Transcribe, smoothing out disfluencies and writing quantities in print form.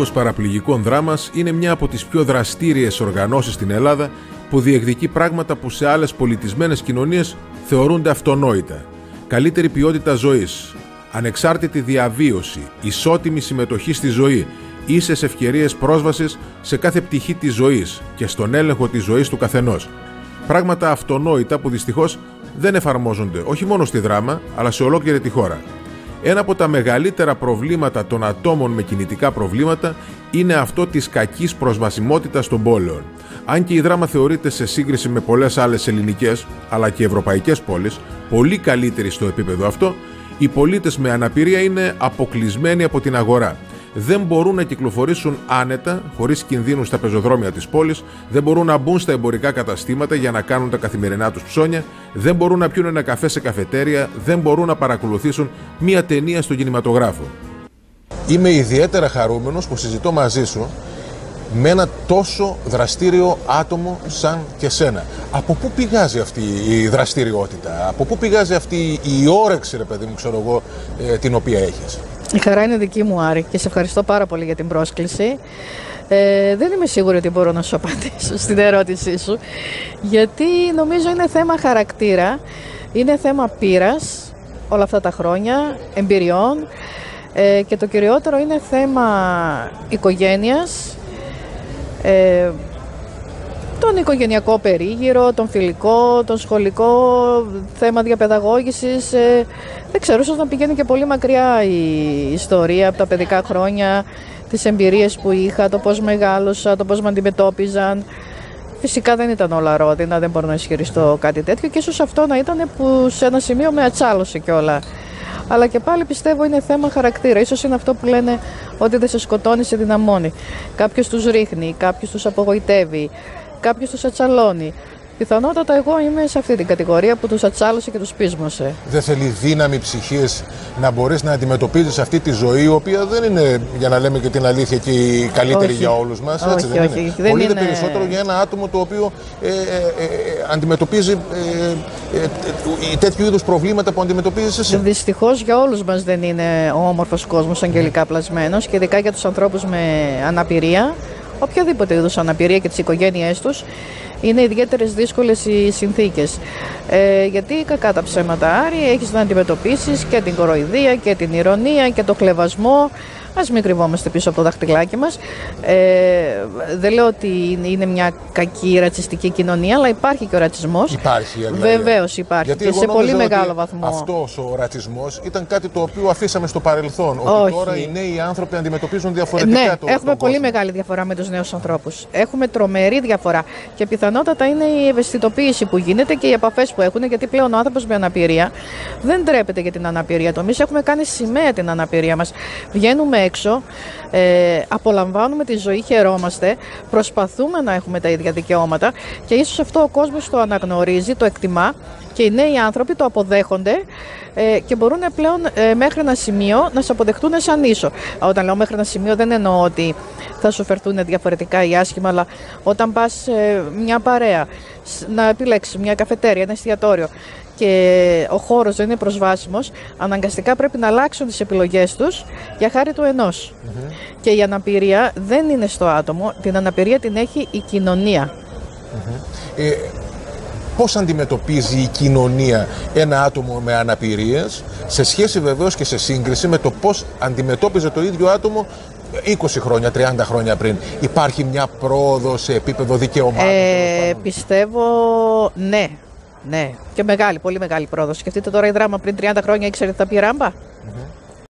Σύλλογος Παραπληγικών Δράμας είναι μια από τις πιο δραστήριες οργανώσεις στην Ελλάδα που διεκδικεί πράγματα που σε άλλες πολιτισμένες κοινωνίες θεωρούνται αυτονόητα. Καλύτερη ποιότητα ζωής, ανεξάρτητη διαβίωση, ισότιμη συμμετοχή στη ζωή, ίσες ευκαιρίες πρόσβασης σε κάθε πτυχή της ζωής και στον έλεγχο της ζωής του καθενός. Πράγματα αυτονόητα που δυστυχώς δεν εφαρμόζονται όχι μόνο στη Δράμα, αλλά σε ολόκληρη τη χώρα. Ένα από τα μεγαλύτερα προβλήματα των ατόμων με κινητικά προβλήματα είναι αυτό της κακής προσβασιμότητας των πόλεων. Αν και η Δράμα θεωρείται σε σύγκριση με πολλές άλλες ελληνικές αλλά και ευρωπαϊκές πόλεις πολύ καλύτερη στο επίπεδο αυτό, οι πολίτες με αναπηρία είναι αποκλεισμένοι από την αγορά. Δεν μπορούν να κυκλοφορήσουν άνετα, χωρίς κινδύνους στα πεζοδρόμια της πόλης, δεν μπορούν να μπουν στα εμπορικά καταστήματα για να κάνουν τα καθημερινά τους ψώνια, δεν μπορούν να πιούν ένα καφέ σε καφετέρια, δεν μπορούν να παρακολουθήσουν μία ταινία στον κινηματογράφο. Είμαι ιδιαίτερα χαρούμενος που συζητώ μαζί σου με ένα τόσο δραστήριο άτομο σαν και σένα. Από πού πηγάζει αυτή η δραστηριότητα, από πού πηγάζει αυτή η όρεξη, ρε παιδί μου, ξέρω εγώ, την οποία έχεις? Η χαρά είναι δική μου, Άρη, και σε ευχαριστώ πάρα πολύ για την πρόσκληση. Δεν είμαι σίγουρη ότι μπορώ να σου απαντήσω στην ερώτησή σου, γιατί νομίζω είναι θέμα χαρακτήρα, είναι θέμα πείρας όλα αυτά τα χρόνια, εμπειριών, και το κυριότερο είναι θέμα οικογένειας, τον οικογενειακό περίγυρο, τον φιλικό, τον σχολικό, θέμα διαπαιδαγώγησης. Δεν ξέρω, ίσως να πηγαίνει και πολύ μακριά η ιστορία από τα παιδικά χρόνια, τις εμπειρίες που είχα, το πώς μεγάλωσα, το πώς με αντιμετώπιζαν. Φυσικά δεν ήταν όλα ρόδινα, δεν μπορώ να ισχυριστώ κάτι τέτοιο και ίσως αυτό να ήταν που σε ένα σημείο με ατσάλωσε κιόλα. Αλλά και πάλι πιστεύω είναι θέμα χαρακτήρα. Ίσως είναι αυτό που λένε ότι δεν σε σκοτώνει, σε δυναμώνει. Κάποιος τους ρίχνει, κάποιος τους απογοητεύει, κάποιος τους ατσαλώνει. Πιθανότατα εγώ είμαι σε αυτή την κατηγορία που τους ατσάλωσε και τους πείσμωσε. Δεν θέλει δύναμη ψυχής να μπορείς να αντιμετωπίζεις αυτή τη ζωή, η οποία δεν είναι, για να λέμε και την αλήθεια, και η καλύτερη για όλους μας. Έτσι δεν είναι? Πολύ είναι περισσότερο για ένα άτομο το οποίο αντιμετωπίζει τέτοιου είδους προβλήματα που αντιμετωπίζεις εσύ. Δυστυχώς για όλους μας δεν είναι ο όμορφος κόσμος αγγελικά πλασμένος, και ειδικά για τους ανθρώπους με αναπηρία, οποιαδήποτε είδους αναπηρία και τις οικογένειές τους. Είναι ιδιαίτερες δύσκολες οι συνθήκες. Γιατί κακά τα ψέματα, Άρη, έχεις να αντιμετωπίσεις και την κοροϊδία και την ηρωνία και το χλευασμό. Ας μην κρυβόμαστε πίσω από το δαχτυλάκι μας. Δεν λέω ότι είναι μια κακή ρατσιστική κοινωνία, αλλά υπάρχει και ο ρατσισμός. Υπάρχει, βεβαίως υπάρχει. Γιατί και σε πολύ μεγάλο βαθμό. Αυτός ο ρατσισμός ήταν κάτι το οποίο αφήσαμε στο παρελθόν. Ότι τώρα οι νέοι άνθρωποι αντιμετωπίζουν διαφορετικά έχουμε πολύ μεγάλη διαφορά με τους νέους ανθρώπους. Έχουμε τρομερή διαφορά. Και πιθανότατα είναι η ευαισθητοποίηση που γίνεται και οι επαφές που έχουν, γιατί πλέον ο άνθρωπος με αναπηρία δεν ντρέπεται για την αναπηρία του. Εμείς έχουμε κάνει σημαία την αναπηρία μας. Βγαίνουμε έξω, απολαμβάνουμε τη ζωή, χαιρόμαστε, προσπαθούμε να έχουμε τα ίδια δικαιώματα και ίσως αυτό ο κόσμος το αναγνωρίζει, το εκτιμά και οι νέοι άνθρωποι το αποδέχονται και μπορούν πλέον μέχρι ένα σημείο να σε αποδεχτούν σαν ίσο. Όταν λέω μέχρι ένα σημείο δεν εννοώ ότι θα σου φερθούν διαφορετικά ή άσχημα, αλλά όταν πας μια παρέα να επιλέξεις μια καφετέρια, ένα εστιατόριο και ο χώρος δεν είναι προσβάσιμος, αναγκαστικά πρέπει να αλλάξουν τις επιλογές τους για χάρη του ενός. Και η αναπηρία δεν είναι στο άτομο, την αναπηρία την έχει η κοινωνία. Πώς αντιμετωπίζει η κοινωνία ένα άτομο με αναπηρίες, σε σχέση βεβαίως και σε σύγκριση με το πώς αντιμετώπιζε το ίδιο άτομο 20 χρόνια, 30 χρόνια πριν? Υπάρχει μια πρόοδο σε επίπεδο δικαιωμάτων? Πιστεύω ναι. Ναι, και μεγάλη, πολύ μεγάλη πρόοδο. Σκεφτείτε τώρα η Δράμα πριν 30 χρόνια ήξερε ότι θα πει ράμπα.